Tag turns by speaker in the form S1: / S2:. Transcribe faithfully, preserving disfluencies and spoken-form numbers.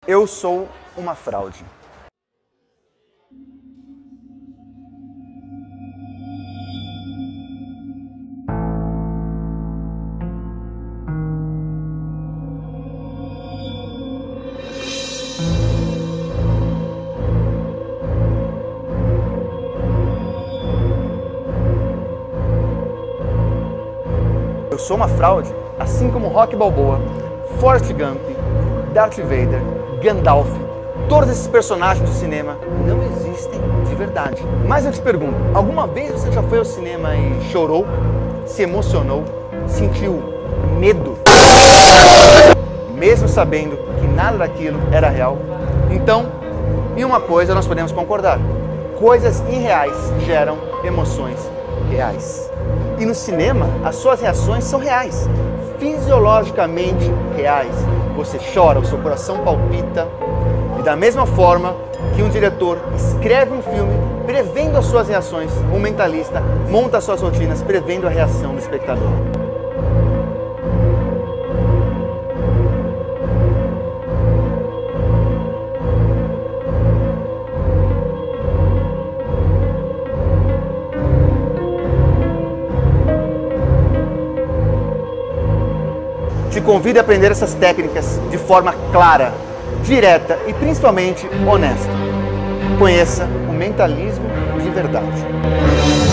S1: Eu sou uma fraude. Eu sou uma fraude, assim como Rocky Balboa, Forrest Gump, Darth Vader, Gandalf, todos esses personagens do cinema não existem de verdade. Mas eu te pergunto, alguma vez você já foi ao cinema e chorou, se emocionou, sentiu medo, mesmo sabendo que nada daquilo era real? Então, em uma coisa nós podemos concordar: coisas irreais geram emoções reais. E no cinema, as suas reações são reais, fisiologicamente reais. Você chora, o seu coração palpita. E da mesma forma que um diretor escreve um filme prevendo as suas reações, um mentalista monta as suas rotinas prevendo a reação do espectador. Te convido a aprender essas técnicas de forma clara, direta e principalmente honesta. Conheça o mentalismo de verdade.